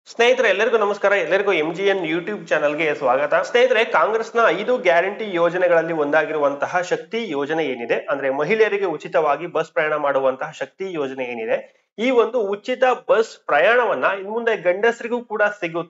ಸ್ನೇಹಿತರೆ ಎಲ್ಲರಿಗೂ ನಮಸ್ಕಾರ. ಎಲ್ಲರಿಗೂ MGN ಯೂಟ್ಯೂಬ್ ಚಾನಲ್ಗೆ ಸ್ವಾಗತ. ಸ್ನೇಹಿತರೆ, ಕಾಂಗ್ರೆಸ್ನ 5 ಗ್ಯಾರಂಟಿ ಯೋಜನೆಗಳಲ್ಲಿ ಒಂದಾಗಿರುವಂತಹ ಶಕ್ತಿ ಯೋಜನೆ ಏನಿದೆ, ಅಂದ್ರೆ ಮಹಿಳೆಯರಿಗೆ ಉಚಿತವಾಗಿ ಬಸ್ ಪ್ರಯಾಣ ಮಾಡುವಂತಹ ಶಕ್ತಿ ಯೋಜನೆ ಏನಿದೆ, ಈ ಒಂದು ಉಚಿತ ಬಸ್ ಪ್ರಯಾಣವನ್ನ ಇನ್ನು ಮುಂದೆ ಗಂಡಸರಿಗೂ ಕೂಡ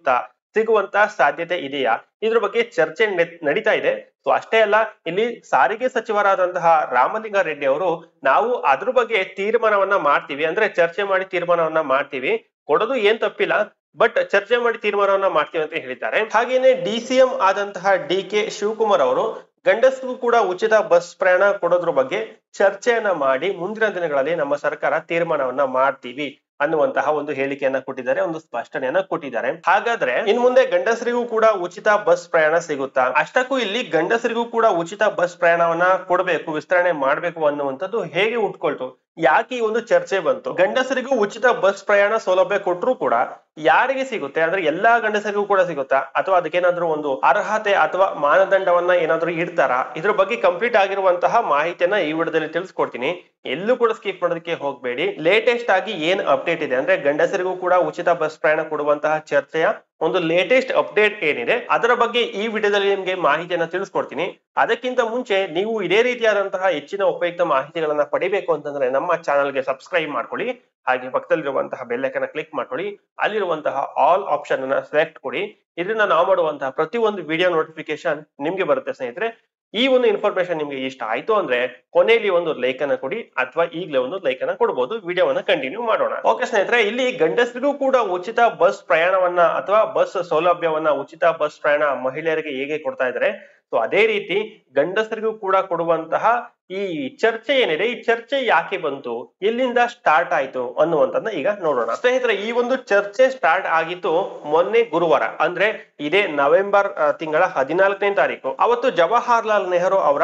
ಸಿಗುವಂತಹ ಸಾಧ್ಯತೆ ಇದೆಯಾ? ಇದ್ರ ಬಗ್ಗೆ ಚರ್ಚೆ ನಡೀತಾ ಇದೆ. ಸೊ ಅಷ್ಟೇ ಅಲ್ಲ, ಇಲ್ಲಿ ಸಾರಿಗೆ ಸಚಿವರಾದಂತಹ ರಾಮಲಿಂಗಾರೆಡ್ಡಿ ಅವರು ನಾವು ಅದ್ರ ಬಗ್ಗೆ ತೀರ್ಮಾನವನ್ನ ಮಾಡ್ತೀವಿ, ಅಂದ್ರೆ ಚರ್ಚೆ ಮಾಡಿ ತೀರ್ಮಾನವನ್ನ ಮಾಡ್ತೀವಿ, ಕೊಡೋದು ಏನ್ ತಪ್ಪಿಲ್ಲ, ಬಟ್ ಚರ್ಚೆ ಮಾಡಿ ತೀರ್ಮಾನವನ್ನ ಮಾಡ್ತೀವಿ ಅಂತ ಹೇಳಿದ್ದಾರೆ. ಹಾಗೇನೆ DCM ಆದಂತಹ DK ಶಿವಕುಮಾರ್ ಅವರು ಗಂಡಸರಿಗೂ ಕೂಡ ಉಚಿತ ಬಸ್ ಪ್ರಯಾಣ ಕೊಡೋದ್ರ ಬಗ್ಗೆ ಚರ್ಚೆಯನ್ನ ಮಾಡಿ ಮುಂದಿನ ದಿನಗಳಲ್ಲಿ ನಮ್ಮ ಸರ್ಕಾರ ತೀರ್ಮಾನವನ್ನ ಮಾಡ್ತೀವಿ ಅನ್ನುವಂತಹ ಒಂದು ಹೇಳಿಕೆಯನ್ನ ಕೊಟ್ಟಿದ್ದಾರೆ, ಒಂದು ಸ್ಪಷ್ಟನೆಯನ್ನ ಕೊಟ್ಟಿದ್ದಾರೆ. ಹಾಗಾದ್ರೆ ಇನ್ ಮುಂದೆ ಗಂಡಸರಿಗೂ ಕೂಡ ಉಚಿತ ಬಸ್ ಪ್ರಯಾಣ ಸಿಗುತ್ತಾ? ಅಷ್ಟಕ್ಕೂ ಇಲ್ಲಿ ಗಂಡಸರಿಗೂ ಕೂಡ ಉಚಿತ ಬಸ್ ಪ್ರಯಾಣವನ್ನ ಕೊಡಬೇಕು, ವಿಸ್ತರಣೆ ಮಾಡ್ಬೇಕು ಅನ್ನುವಂಥದ್ದು ಹೇಗೆ ಉಟ್ಕೊಳ್ತು? ಯಾಕೆ ಈ ಒಂದು ಚರ್ಚೆ ಬಂತು? ಗಂಡಸರಿಗೂ ಉಚಿತ ಬಸ್ ಪ್ರಯಾಣ ಸೌಲಭ್ಯ ಕೊಟ್ಟರು ಕೂಡ ಯಾರಿಗೆ ಸಿಗುತ್ತೆ? ಅಂದ್ರೆ ಎಲ್ಲಾ ಗಂಡಸರಿಗೂ ಕೂಡ ಸಿಗುತ್ತಾ, ಅಥವಾ ಅದಕ್ಕೇನಾದ್ರೂ ಒಂದು ಅರ್ಹತೆ ಅಥವಾ ಮಾನದಂಡವನ್ನ ಏನಾದ್ರೂ ಇಡ್ತಾರಾ? ಇದ್ರ ಬಗ್ಗೆ ಕಂಪ್ಲೀಟ್ ಆಗಿರುವಂತಹ ಮಾಹಿತಿಯನ್ನ ಈ ವಿಡಿಯೋದಲ್ಲಿ ತಿಳಿಸ್ಕೊಡ್ತೀನಿ. ಎಲ್ಲೂ ಕೂಡ ಸ್ಕಿಪ್ ಮಾಡೋದಕ್ಕೆ ಹೋಗ್ಬೇಡಿ. ಲೇಟೆಸ್ಟ್ ಆಗಿ ಏನ್ ಅಪ್ಡೇಟ್ ಇದೆ ಅಂದ್ರೆ ಗಂಡಸರಿಗೂ ಕೂಡ ಉಚಿತ ಬಸ್ ಪ್ರಯಾಣ ಕೊಡುವಂತಹ ಚರ್ಚೆಯ ಒಂದು ಲೇಟೆಸ್ಟ್ ಅಪ್ಡೇಟ್ ಏನಿದೆ ಅದರ ಬಗ್ಗೆ ಈ ವಿಡಿಯೋದಲ್ಲಿ ನಿಮ್ಗೆ ಮಾಹಿತಿಯನ್ನ ತಿಳಿಸ್ಕೊಡ್ತೀನಿ. ಅದಕ್ಕಿಂತ ಮುಂಚೆ ನೀವು ಇದೇ ರೀತಿಯಾದಂತಹ ಹೆಚ್ಚಿನ ಉಪಯುಕ್ತ ಮಾಹಿತಿಗಳನ್ನ ಪಡಿಬೇಕು ಅಂತಂದ್ರೆ ನಮ್ಮ ಚಾನಲ್ಗೆ ಸಬ್ಸ್ಕ್ರೈಬ್ ಮಾಡ್ಕೊಳ್ಳಿ, ಹಾಗೆ ಪಕ್ಕದಲ್ಲಿರುವಂತಹ ಬೆಲ್ ಐಕಾನ್ ಕ್ಲಿಕ್ ಮಾಡ್ಕೊಳ್ಳಿ, ಅಲ್ಲಿರುವಂತಹ ಆಲ್ ಆಪ್ಷನ್ ಅನ್ನ ಸೆಲೆಕ್ಟ್ ಕೊಡಿ. ಇದರಿಂದ ನಾವು ಮಾಡುವಂತಹ ಪ್ರತಿ ಒಂದು ವಿಡಿಯೋ ನೋಟಿಫಿಕೇಶನ್ ನಿಮ್ಗೆ ಬರುತ್ತೆ. ಸ್ನೇಹಿತರೆ, ಈ ಒಂದು ಇನ್ಫಾರ್ಮೇಶನ್ ನಿಮ್ಗೆ ಇಷ್ಟ ಆಯ್ತು ಅಂದ್ರೆ ಕೊನೆಯಲ್ಲಿ ಒಂದು ಲೈಕ್ ಅನ್ನ ಕೊಡಿ, ಅಥವಾ ಈಗಲೇ ಒಂದು ಲೈಕ್ ಅನ್ನ ಕೊಡಬಹುದು. ವಿಡಿಯೋವನ್ನ ಕಂಟಿನ್ಯೂ ಮಾಡೋಣ. ಓಕೆ ಸ್ನೇಹಿತರೆ, ಇಲ್ಲಿ ಗಂಡಸರಿಗೂ ಕೂಡ ಉಚಿತ ಬಸ್ ಪ್ರಯಾಣವನ್ನ ಅಥವಾ ಬಸ್ ಸೌಲಭ್ಯವನ್ನ, ಉಚಿತ ಬಸ್ ಪ್ರಯಾಣ ಮಹಿಳೆಯರಿಗೆ ಹೇಗೆ ಕೊಡ್ತಾ ಇದ್ದಾರೆ, ಸೊ ಅದೇ ರೀತಿ ಗಂಡಸರಿಗೂ ಕೂಡ ಕೊಡುವಂತಹ ಈ ಚರ್ಚೆ ಏನಿದೆ, ಈ ಚರ್ಚೆ ಯಾಕೆ ಬಂತು, ಎಲ್ಲಿಂದ ಸ್ಟಾರ್ಟ್ ಆಯ್ತು ಅನ್ನುವಂಥದ್ದನ್ನ ಈಗ ನೋಡೋಣ. ಸ್ನೇಹಿತರೆ, ಈ ಒಂದು ಚರ್ಚೆ ಸ್ಟಾರ್ಟ್ ಆಗಿತ್ತು ಮೊನ್ನೆ ಗುರುವಾರ, ಅಂದ್ರೆ ಇದೇ ನವೆಂಬರ್ ತಿಂಗಳ 14ನೇ ತಾರೀಕು. ಅವತ್ತು ಜವಾಹರ್ಲಾಲ್ ನೆಹರು ಅವರ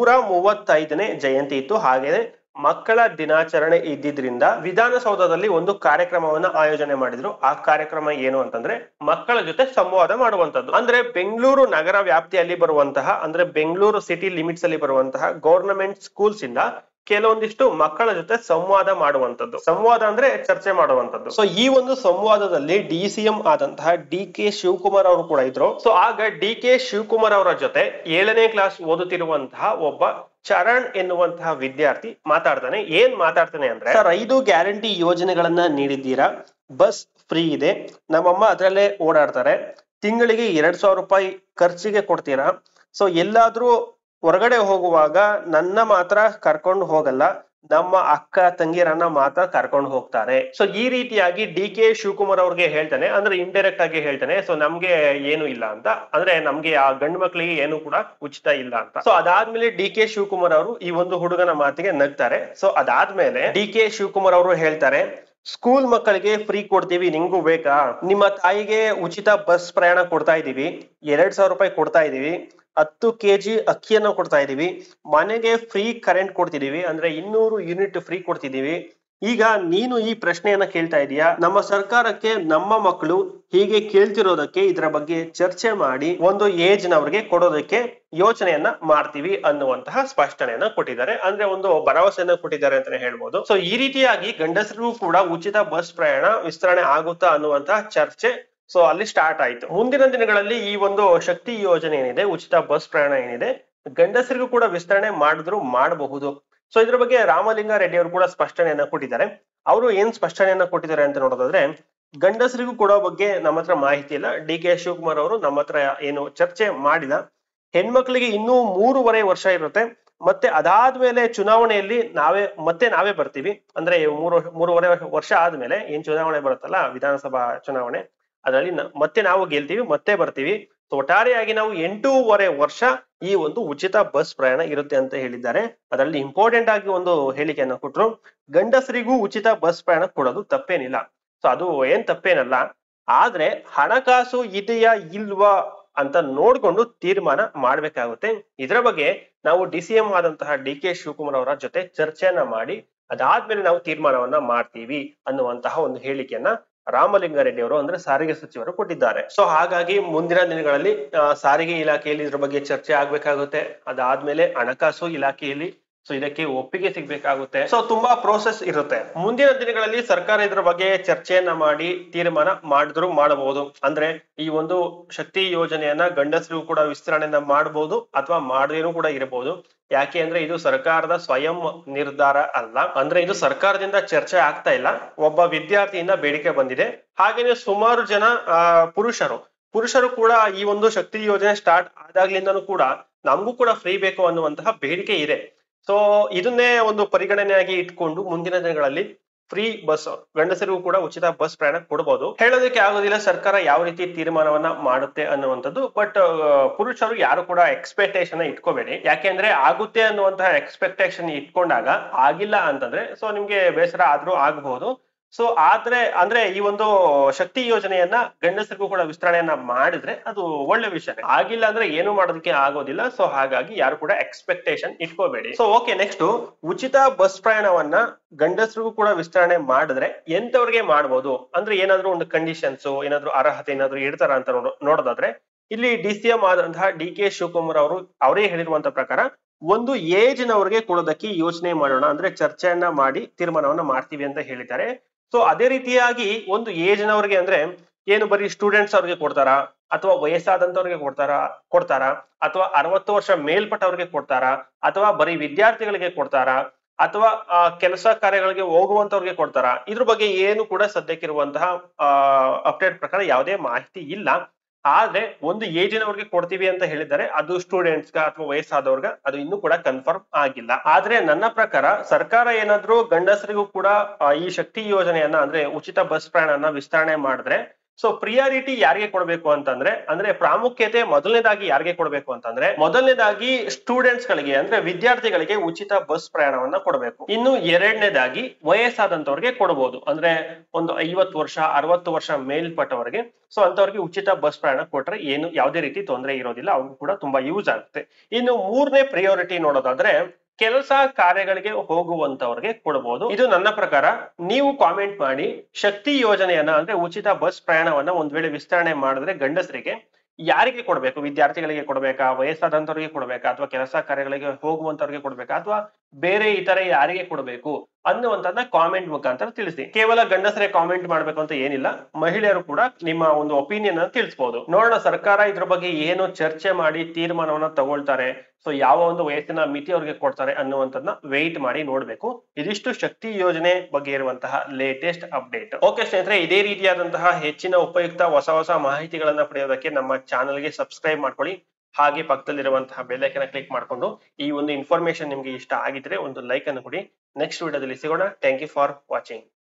135ನೇ ಜಯಂತಿ ಇತ್ತು. ಹಾಗೇನೆ ಮಕ್ಕಳ ದಿನಾಚರಣೆ ಇದ್ದಿದ್ರಿಂದ ವಿಧಾನಸೌಧದಲ್ಲಿ ಒಂದು ಕಾರ್ಯಕ್ರಮವನ್ನ ಆಯೋಜನೆ ಮಾಡಿದ್ರು. ಆ ಕಾರ್ಯಕ್ರಮ ಏನು ಅಂತಂದ್ರೆ ಮಕ್ಕಳ ಜೊತೆ ಸಂವಾದ ಮಾಡುವಂತದ್ದು. ಅಂದ್ರೆ ಬೆಂಗಳೂರು ನಗರ ವ್ಯಾಪ್ತಿಯಲ್ಲಿ ಬರುವಂತಹ, ಅಂದ್ರೆ ಬೆಂಗಳೂರು ಸಿಟಿ ಲಿಮಿಟ್ಸ್ ಅಲ್ಲಿ ಬರುವಂತಹ ಗವರ್ನಮೆಂಟ್ ಸ್ಕೂಲ್ಸ್ ಇಂದ ಕೆಲವೊಂದಿಷ್ಟು ಮಕ್ಕಳ ಜೊತೆ ಸಂವಾದ ಮಾಡುವಂತದ್ದು. ಸಂವಾದ ಅಂದ್ರೆ ಚರ್ಚೆ ಮಾಡುವಂತದ್ದು. ಸೊ ಈ ಒಂದು ಸಂವಾದದಲ್ಲಿ DCM ಆದಂತಹ DK ಶಿವಕುಮಾರ್ ಅವರು ಕೂಡ ಇದ್ರು. ಸೊ ಆಗ DK ಶಿವಕುಮಾರ್ ಅವರ ಜೊತೆ 7ನೇ ಕ್ಲಾಸ್ ಓದುತ್ತಿರುವಂತಹ ಒಬ್ಬ ಚರಣ್ ಎನ್ನುವಂತಹ ವಿದ್ಯಾರ್ಥಿ ಮಾತಾಡ್ತಾನೆ. ಏನ್ ಮಾತಾಡ್ತಾನೆ ಅಂದ್ರೆ, ಸರ್ 5 ಗ್ಯಾರಂಟಿ ಯೋಜನೆಗಳನ್ನ ನೀಡಿದ್ದೀರಾ, ಬಸ್ ಫ್ರೀ ಇದೆ, ನಮ್ಮಮ್ಮ ಅದ್ರಲ್ಲೇ ಓಡಾಡ್ತಾರೆ, ತಿಂಗಳಿಗೆ 2,000 ರೂಪಾಯಿ ಖರ್ಚಿಗೆ ಕೊಡ್ತೀರಾ, ಸೊ ಎಲ್ಲಾದ್ರೂ ಹೊರಗಡೆ ಹೋಗುವಾಗ ನನ್ನ ಮಾತ್ರ ಕರ್ಕೊಂಡು ಹೋಗಲ್ಲ, ನಮ್ಮ ಅಕ್ಕ ತಂಗಿರನ್ನ ಮಾತ್ರ ಕರ್ಕೊಂಡು ಹೋಗ್ತಾರೆ. ಸೊ ಈ ರೀತಿಯಾಗಿ DK ಶಿವಕುಮಾರ್ ಅವ್ರಿಗೆ ಹೇಳ್ತಾನೆ, ಅಂದ್ರೆ ಇಂಡೈರೆಕ್ಟ್ ಆಗಿ ಹೇಳ್ತಾನೆ, ಸೊ ನಮ್ಗೆ ಏನು ಇಲ್ಲ ಅಂತ, ಅಂದ್ರೆ ನಮ್ಗೆ ಆ ಗಂಡು ಮಕ್ಳಿಗೆ ಏನು ಕೂಡ ಉಚಿತ ಇಲ್ಲ ಅಂತ. ಸೊ ಅದಾದ್ಮೇಲೆ DK ಶಿವಕುಮಾರ್ ಅವರು ಈ ಒಂದು ಹುಡುಗನ ಮಾತಿಗೆ ನಗ್ತಾರೆ. ಸೊ ಅದಾದ್ಮೇಲೆ DK ಶಿವಕುಮಾರ್ ಅವರು ಹೇಳ್ತಾರೆ, ಸ್ಕೂಲ್ ಮಕ್ಕಳಿಗೆ ಫ್ರೀ ಕೊಡ್ತೀವಿ, ನಿಂಗೂ ಬೇಕಾ? ನಿಮ್ಮ ತಾಯಿಗೆ ಉಚಿತ ಬಸ್ ಪ್ರಯಾಣ ಕೊಡ್ತಾ ಇದೀವಿ, 2,000 ರೂಪಾಯಿ ಕೊಡ್ತಾ ಇದೀವಿ, 10 kg ಅಕ್ಕಿಯನ್ನು ಕೊಡ್ತಾ ಇದೀವಿ, ಮನೆಗೆ ಫ್ರೀ ಕರೆಂಟ್ ಕೊಡ್ತಿದೀವಿ, ಅಂದ್ರೆ 200 ಯೂನಿಟ್ ಫ್ರೀ ಕೊಡ್ತಿದೀವಿ. ಈಗ ನೀನು ಈ ಪ್ರಶ್ನೆಯನ್ನ ಕೇಳ್ತಾ ಇದೀಯಾ, ನಮ್ಮ ಸರ್ಕಾರಕ್ಕೆ ನಮ್ಮ ಮಕ್ಕಳು ಹೀಗೆ ಕೇಳ್ತಿರೋದಕ್ಕೆ ಇದರ ಬಗ್ಗೆ ಚರ್ಚೆ ಮಾಡಿ ಒಂದು ಏಜ್ ನವರಿಗೆ ಕೊಡೋದಕ್ಕೆ ಯೋಚನೆಯನ್ನ ಮಾಡ್ತೀವಿ ಅನ್ನುವಂತಹ ಸ್ಪಷ್ಟನೆಯನ್ನ ಕೊಟ್ಟಿದ್ದಾರೆ. ಅಂದ್ರೆ ಒಂದು ಭರವಸೆಯನ್ನ ಕೊಟ್ಟಿದ್ದಾರೆ ಅಂತಾನೆ ಹೇಳ್ಬೋದು. ಸೊ ಈ ರೀತಿಯಾಗಿ ಗಂಡಸರಿಗೂ ಕೂಡ ಉಚಿತ ಬಸ್ ಪ್ರಯಾಣ ವಿಸ್ತರಣೆ ಆಗುತ್ತಾ ಅನ್ನುವಂತಹ ಚರ್ಚೆ ಸೊ ಅಲ್ಲಿ ಸ್ಟಾರ್ಟ್ ಆಯ್ತು. ಮುಂದಿನ ದಿನಗಳಲ್ಲಿ ಈ ಒಂದು ಶಕ್ತಿ ಯೋಜನೆ ಏನಿದೆ, ಉಚಿತ ಬಸ್ ಪ್ರಯಾಣ ಏನಿದೆ, ಗಂಡಸರಿಗೂ ಕೂಡ ವಿಸ್ತರಣೆ ಮಾಡಿದ್ರು ಮಾಡಬಹುದು. ಸೊ ಇದ್ರ ಬಗ್ಗೆ ರಾಮಲಿಂಗಾರೆಡ್ಡಿ ಅವರು ಕೂಡ ಸ್ಪಷ್ಟನೆಯನ್ನ ಕೊಟ್ಟಿದ್ದಾರೆ. ಅವರು ಏನ್ ಸ್ಪಷ್ಟನೆಯನ್ನ ಕೊಟ್ಟಿದ್ದಾರೆ ಅಂತ ನೋಡೋದಾದ್ರೆ, ಗಂಡಸರಿಗೂ ಕೊಡೋ ಬಗ್ಗೆ ನಮ್ಮ ಹತ್ರ ಮಾಹಿತಿ ಇಲ್ಲ, DK ಶಿವಕುಮಾರ್ ಅವರು ನಮ್ಮ ಹತ್ರ ಏನು ಚರ್ಚೆ ಮಾಡಿಲ್ಲ. ಹೆಣ್ಮಕ್ಳಿಗೆ ಇನ್ನೂ 3.5 ವರ್ಷ ಇರುತ್ತೆ, ಮತ್ತೆ ಅದಾದ್ಮೇಲೆ ಚುನಾವಣೆಯಲ್ಲಿ ನಾವೇ ಬರ್ತೀವಿ, ಅಂದ್ರೆ 3.5 ವರ್ಷ ಆದ್ಮೇಲೆ ಏನ್ ಚುನಾವಣೆ ಬರುತ್ತಲ್ಲ, ವಿಧಾನಸಭಾ ಚುನಾವಣೆ, ಅದರಲ್ಲಿ ಮತ್ತೆ ನಾವು ಗೆಲ್ತೀವಿ, ಮತ್ತೆ ಬರ್ತೀವಿ. ಒಟ್ಟಾರೆಯಾಗಿ ನಾವು 8.5 ವರ್ಷ ಈ ಒಂದು ಉಚಿತ ಬಸ್ ಪ್ರಯಾಣ ಇರುತ್ತೆ ಅಂತ ಹೇಳಿದ್ದಾರೆ. ಅದರಲ್ಲಿ ಇಂಪಾರ್ಟೆಂಟ್ ಆಗಿ ಒಂದು ಹೇಳಿಕೆಯನ್ನ ಕೊಟ್ರು, ಗಂಡಸರಿಗೂ ಉಚಿತ ಬಸ್ ಪ್ರಯಾಣ ಕೊಡೋದು ತಪ್ಪೇನಿಲ್ಲ, ಸೊ ಅದು ಏನ್ ತಪ್ಪೇನಲ್ಲ, ಆದ್ರೆ ಹಣಕಾಸು ಇದೆಯಾ ಇಲ್ವಾ ಅಂತ ನೋಡ್ಕೊಂಡು ತೀರ್ಮಾನ ಮಾಡ್ಬೇಕಾಗುತ್ತೆ. ಇದರ ಬಗ್ಗೆ ನಾವು DCM ಆದಂತಹ DK ಶಿವಕುಮಾರ್ ಅವರ ಜೊತೆ ಚರ್ಚೆಯನ್ನ ಮಾಡಿ ಅದಾದ್ಮೇಲೆ ನಾವು ತೀರ್ಮಾನವನ್ನ ಮಾಡ್ತೀವಿ ಅನ್ನುವಂತಹ ಒಂದು ಹೇಳಿಕೆಯನ್ನ ರಾಮಲಿಂಗಾರೆಡ್ಡಿ ಅವರು, ಅಂದ್ರೆ ಸಾರಿಗೆ ಸಚಿವರು ಕೊಟ್ಟಿದ್ದಾರೆ. ಸೊ ಹಾಗಾಗಿ ಮುಂದಿನ ದಿನಗಳಲ್ಲಿ ಸಾರಿಗೆ ಇಲಾಖೆಯಲ್ಲಿ ಇದ್ರ ಬಗ್ಗೆ ಚರ್ಚೆ ಆಗ್ಬೇಕಾಗುತ್ತೆ. ಅದಾದ್ಮೇಲೆ ಹಣಕಾಸು ಇಲಾಖೆಯಲ್ಲಿ ಸೊ ಇದಕ್ಕೆ ಒಪ್ಪಿಗೆ ಸಿಗ್ಬೇಕಾಗುತ್ತೆ. ಸೊ ತುಂಬಾ ಪ್ರೋಸೆಸ್ ಇರುತ್ತೆ. ಮುಂದಿನ ದಿನಗಳಲ್ಲಿ ಸರ್ಕಾರ ಇದ್ರ ಬಗ್ಗೆ ಚರ್ಚೆಯನ್ನ ಮಾಡಿ ತೀರ್ಮಾನ ಮಾಡಿದ್ರು ಮಾಡಬಹುದು. ಅಂದ್ರೆ ಈ ಒಂದು ಶಕ್ತಿ ಯೋಜನೆಯನ್ನ ಗಂಡಸರಿಗೂ ಕೂಡ ವಿಸ್ತರಣೆಯನ್ನ ಮಾಡಬಹುದು ಅಥವಾ ಮಾಡದೇನೂ ಕೂಡ ಇರಬಹುದು. ಯಾಕೆ ಅಂದ್ರೆ ಇದು ಸರ್ಕಾರದ ಸ್ವಯಂ ನಿರ್ಧಾರ ಅಲ್ಲ. ಅಂದ್ರೆ ಇದು ಸರ್ಕಾರದಿಂದ ಚರ್ಚೆ ಆಗ್ತಾ ಇಲ್ಲ, ಒಬ್ಬ ವಿದ್ಯಾರ್ಥಿಯಿಂದ ಬೇಡಿಕೆ ಬಂದಿದೆ. ಹಾಗೇನೆ ಸುಮಾರು ಜನ ಪುರುಷರು ಕೂಡ ಈ ಒಂದು ಶಕ್ತಿ ಯೋಜನೆ ಸ್ಟಾರ್ಟ್ ಆದಾಗ್ಲಿಂದನೂ ಕೂಡ ನಮಗೂ ಕೂಡ ಫ್ರೀ ಬೇಕು ಅನ್ನುವಂತಹ ಬೇಡಿಕೆ ಇದೆ. ಸೊ ಇದನ್ನೇ ಒಂದು ಪರಿಗಣನೆಯಾಗಿ ಇಟ್ಕೊಂಡು ಮುಂದಿನ ದಿನಗಳಲ್ಲಿ ಫ್ರೀ ಬಸ್, ಗಂಡಸರಿಗೂ ಕೂಡ ಉಚಿತ ಬಸ್ ಪ್ರಯಾಣ ಕೊಡಬಹುದು. ಹೇಳೋದಕ್ಕೆ ಆಗೋದಿಲ್ಲ ಸರ್ಕಾರ ಯಾವ ರೀತಿ ತೀರ್ಮಾನವನ್ನ ಮಾಡುತ್ತೆ ಅನ್ನುವಂಥದ್ದು. ಬಟ್ ಪುರುಷರು ಯಾರು ಕೂಡ ಎಕ್ಸ್ಪೆಕ್ಟೇಷನ್ ಇಟ್ಕೋಬೇಡಿ. ಯಾಕೆಂದ್ರೆ ಆಗುತ್ತೆ ಅನ್ನುವಂತಹ ಎಕ್ಸ್ಪೆಕ್ಟೇಷನ್ ಇಟ್ಕೊಂಡಾಗ ಆಗಿಲ್ಲ ಅಂತಂದ್ರೆ ಸೊ ನಿಮ್ಗೆ ಬೇಸರ ಆದ್ರೂ ಆಗಬಹುದು. ಸೊ ಆದ್ರೆ ಅಂದ್ರೆ ಈ ಒಂದು ಶಕ್ತಿ ಯೋಜನೆಯನ್ನ ಗಂಡಸರಿಗೂ ಕೂಡ ವಿಸ್ತರಣೆಯನ್ನ ಮಾಡಿದ್ರೆ ಅದು ಒಳ್ಳೆ ವಿಷಯ. ಆಗಿಲ್ಲ ಅಂದ್ರೆ ಏನು ಮಾಡೋದಕ್ಕೆ ಆಗೋದಿಲ್ಲ. ಸೊ ಹಾಗಾಗಿ ಯಾರು ಕೂಡ ಎಕ್ಸ್ಪೆಕ್ಟೇಷನ್ ಇಟ್ಕೋಬೇಡಿ. ಸೊ ಓಕೆ, ನೆಕ್ಸ್ಟ್ ಉಚಿತ ಬಸ್ ಪ್ರಯಾಣವನ್ನ ಗಂಡಸರಿಗೂ ಕೂಡ ವಿಸ್ತರಣೆ ಮಾಡಿದ್ರೆ ಎಂತವ್ರಿಗೆ ಮಾಡ್ಬೋದು ಅಂದ್ರೆ ಏನಾದ್ರು ಒಂದು ಕಂಡೀಷನ್ಸ್, ಏನಾದ್ರು ಅರ್ಹತೆ ಏನಾದ್ರು ಇಡ್ತಾರ ಅಂತ ನೋಡೋದಾದ್ರೆ ಇಲ್ಲಿ DCM ಆದಂತಹ DK ಶಿವಕುಮಾರ್ ಅವರೇ ಹೇಳಿರುವಂತ ಪ್ರಕಾರ ಒಂದು ಏಜ್ ನವರಿಗೆ ಕೊಡೋದಕ್ಕೆ ಯೋಚನೆ ಮಾಡೋಣ, ಅಂದ್ರೆ ಚರ್ಚೆಯನ್ನ ಮಾಡಿ ತೀರ್ಮಾನವನ್ನ ಮಾಡ್ತೀವಿ ಅಂತ ಹೇಳಿದ್ದಾರೆ. ಸೊ ಅದೇ ರೀತಿಯಾಗಿ ಒಂದು ಏಜ್ ನವರಿಗೆ ಅಂದ್ರೆ ಏನು ಬರೀ ಸ್ಟೂಡೆಂಟ್ಸ್ ಅವ್ರಿಗೆ ಕೊಡ್ತಾರಾ ಅಥವಾ ವಯಸ್ಸಾದಂತವ್ರಿಗೆ ಕೊಡ್ತಾರಾ ಅಥವಾ 60 ವರ್ಷ ಮೇಲ್ಪಟ್ಟವ್ರಿಗೆ ಕೊಡ್ತಾರಾ ಅಥವಾ ಬರೀ ವಿದ್ಯಾರ್ಥಿಗಳಿಗೆ ಕೊಡ್ತಾರಾ ಅಥವಾ ಕೆಲಸ ಕಾರ್ಯಗಳಿಗೆ ಹೋಗುವಂತವ್ರಿಗೆ ಕೊಡ್ತಾರಾ, ಇದ್ರ ಬಗ್ಗೆ ಏನು ಕೂಡ ಸದ್ಯಕ್ಕಿರುವಂತಹ ಅಪ್ಡೇಟ್ ಪ್ರಕಾರ ಯಾವುದೇ ಮಾಹಿತಿ ಇಲ್ಲ. ಆದ್ರೆ ಒಂದು ಏಜಿನವ್ರಿಗೆ ಕೊಡ್ತೀವಿ ಅಂತ ಹೇಳಿದ್ದಾರೆ, ಅದು ಸ್ಟೂಡೆಂಟ್ಸ್ ಅಥವಾ ವಯಸ್ಸಾದವ್ರಿಗೆ ಅದು ಇನ್ನೂ ಕೂಡ ಕನ್ಫರ್ಮ್ ಆಗಿಲ್ಲ. ಆದ್ರೆ ನನ್ನ ಪ್ರಕಾರ ಸರ್ಕಾರ ಏನಾದ್ರೂ ಗಂಡಸರಿಗೂ ಕೂಡ ಈ ಶಕ್ತಿ ಯೋಜನೆಯನ್ನ ಅಂದ್ರೆ ಉಚಿತ ಬಸ್ ಪ್ರಯಾಣನ ವಿಸ್ತರಣೆ ಮಾಡಿದ್ರೆ ಸೊ ಪ್ರಿಯಾರಿಟಿ ಯಾರಿಗೆ ಕೊಡ್ಬೇಕು ಅಂತಂದ್ರೆ ಅಂದ್ರೆ ಪ್ರಾಮುಖ್ಯತೆ ಮೊದಲನೇದಾಗಿ ಯಾರಿಗೆ ಕೊಡ್ಬೇಕು ಅಂತಂದ್ರೆ ಮೊದಲನೇದಾಗಿ ಸ್ಟೂಡೆಂಟ್ಸ್ ಗಳಿಗೆ ಅಂದ್ರೆ ವಿದ್ಯಾರ್ಥಿಗಳಿಗೆ ಉಚಿತ ಬಸ್ ಪ್ರಯಾಣವನ್ನ ಕೊಡಬೇಕು. ಇನ್ನು ಎರಡನೇದಾಗಿ ವಯಸ್ಸಾದಂತವ್ರಿಗೆ ಕೊಡಬಹುದು, ಅಂದ್ರೆ ಒಂದು 50 ವರ್ಷ 60 ವರ್ಷ ಮೇಲ್ಪಟ್ಟವರಿಗೆ. ಸೊ ಅಂತವ್ರಿಗೆ ಉಚಿತ ಬಸ್ ಪ್ರಯಾಣ ಕೊಟ್ರೆ ಏನು ಯಾವುದೇ ರೀತಿ ತೊಂದರೆ ಇರೋದಿಲ್ಲ, ಅವ್ರಿಗೂ ಕೂಡ ತುಂಬಾ ಯೂಸ್ ಆಗುತ್ತೆ. ಇನ್ನು ಮೂರನೇ ಪ್ರಿಯಾರಿಟಿ ನೋಡೋದಾದ್ರೆ ಕೆಲಸ ಕಾರ್ಯಗಳಿಗೆ ಹೋಗುವಂತವ್ರಿಗೆ ಕೊಡಬಹುದು. ಇದು ನನ್ನ ಪ್ರಕಾರ. ನೀವು ಕಾಮೆಂಟ್ ಮಾಡಿ ಶಕ್ತಿ ಯೋಜನೆಯನ್ನ ಅಂದ್ರೆ ಉಚಿತ ಬಸ್ ಪ್ರಯಾಣವನ್ನ ಒಂದ್ ವೇಳೆ ವಿಸ್ತರಣೆ ಮಾಡಿದ್ರೆ ಗಂಡಸರಿಗೆ ಯಾರಿಗೆ ಕೊಡ್ಬೇಕು? ವಿದ್ಯಾರ್ಥಿಗಳಿಗೆ ಕೊಡ್ಬೇಕಾ, ವಯಸ್ಸಾದಂತವ್ರಿಗೆ ಕೊಡ್ಬೇಕಾ, ಅಥವಾ ಕೆಲಸ ಕಾರ್ಯಗಳಿಗೆ ಹೋಗುವಂತವ್ರಿಗೆ ಕೊಡ್ಬೇಕಾ, ಅಥವಾ ಬೇರೆ ಇತರೆ ಯಾರಿಗೆ ಕೊಡ್ಬೇಕು ಅನ್ನುವಂಥದ್ದನ್ನ ಕಾಮೆಂಟ್ ಮುಖಾಂತರ ತಿಳಿಸಿ. ಕೇವಲ ಗಂಡಸರೇ ಕಾಮೆಂಟ್ ಮಾಡ್ಬೇಕು ಅಂತ ಏನಿಲ್ಲ, ಮಹಿಳೆಯರು ಕೂಡ ನಿಮ್ಮ ಒಂದು ಒಪಿನಿಯನ್ ಅನ್ನು ತಿಳಿಸಬಹುದು. ನೋಡೋಣ ಸರ್ಕಾರ ಇದ್ರ ಬಗ್ಗೆ ಏನು ಚರ್ಚೆ ಮಾಡಿ ತೀರ್ಮಾನವನ್ನ ತಗೊಳ್ತಾರೆ, ಸೊ ಯಾವ ಒಂದು ವಯಸ್ಸಿನ ಮಿತಿ ಅವ್ರಿಗೆ ಕೊಡ್ತಾರೆ ಅನ್ನುವಂಥದ್ದನ್ನ ವೆಯ್ಟ್ ಮಾಡಿ ನೋಡ್ಬೇಕು. ಇದಿಷ್ಟು ಶಕ್ತಿ ಯೋಜನೆ ಬಗ್ಗೆ ಇರುವಂತಹ ಲೇಟೆಸ್ಟ್ ಅಪ್ಡೇಟ್. ಓಕೆ ಸ್ನೇಹಿತರೆ, ಇದೇ ರೀತಿಯಾದಂತಹ ಹೆಚ್ಚಿನ ಉಪಯುಕ್ತ ಹೊಸ ಮಾಹಿತಿಗಳನ್ನ ಪಡೆಯೋದಕ್ಕೆ ನಮ್ಮ ಚಾನಲ್ಗೆ ಸಬ್ಸ್ಕ್ರೈಬ್ ಮಾಡ್ಕೊಳ್ಳಿ. ಹಾಗೆ ಪಕ್ಕದಲ್ಲಿರುವಂತಹ ಬೆಲ್ ಐಕಾನ್ ಕ್ಲಿಕ್ ಮಾಡ್ಕೊಂಡು ಈ ಒಂದು ಇನ್ಫಾರ್ಮೇಶನ್ ನಿಮ್ಗೆ ಇಷ್ಟ ಆಗಿದ್ರೆ ಒಂದು ಲೈಕ್ ಅನ್ನು ಕೊಡಿ. ನೆಕ್ಸ್ಟ್ ವಿಡಿಯೋದಲ್ಲಿ ಸಿಗೋಣ. Thank you for watching.